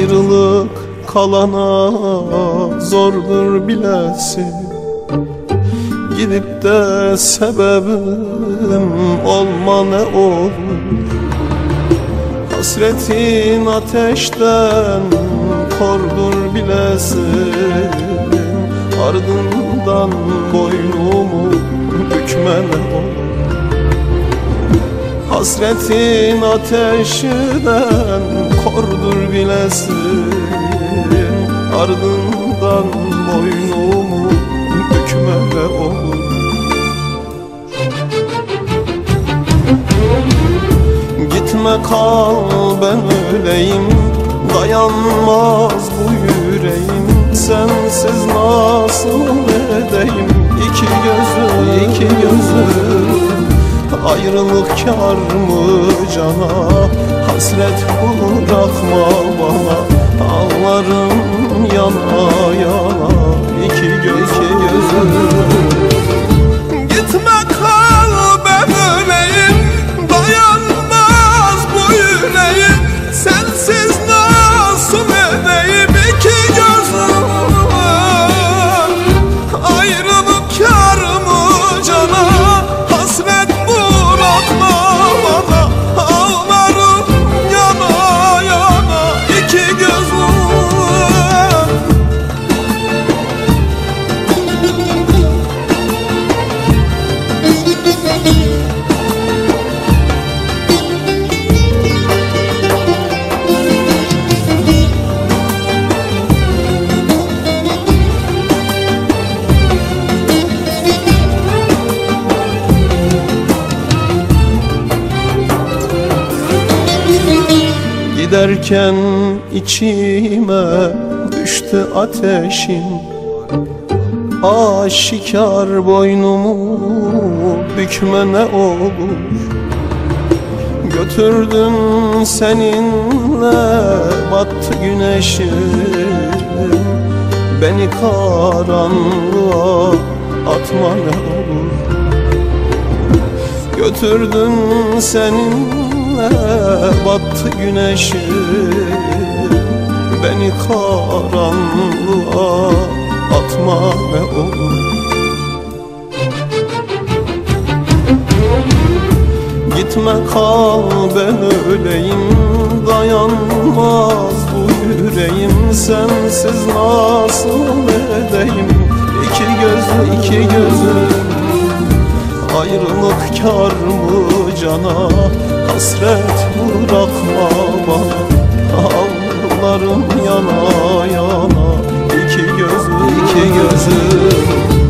Ayrılık kalana zordur bilesin. Gidip de sebebim olma ne olur. Hasretin ateşten kordur bilesin. Ardından boynumu bükme ne olur. Hasretin ateşinden kordur bilesin. Ardından boynumu bükme ne olur. Gitme kal ben öleyim, dayanmaz bu yüreğim. Sensiz nasıl edeyim iki gözüm. Ayrılık kâr mı cana, hasret bırakma bana. Ağlarım yana yana iki gözüm. Gitme kal ben öleyim, dayanmaz bu yüreğim. Sensiz nasıl edeyim iki gözüm. Ayrılık kâr mı cana, hasret bırakma bana. Ağlarım yana yana iki gözüm. Giderken içime düştü ateşin. Aşikar boynumu bükme ne olur. Götürdün seninle battı güneşim. Beni karanlığa atma ne olur. Götürdün seninle battı güneşim. Beni karanlığa atma ne olur. Gitme kal ben öleyim, dayanmaz bu yüreğim. Sensiz nasıl edeyim iki gözüm. Ayrılık kâr mı cana, hasret bırakma bana. Ağlarım yana yana iki gözüm.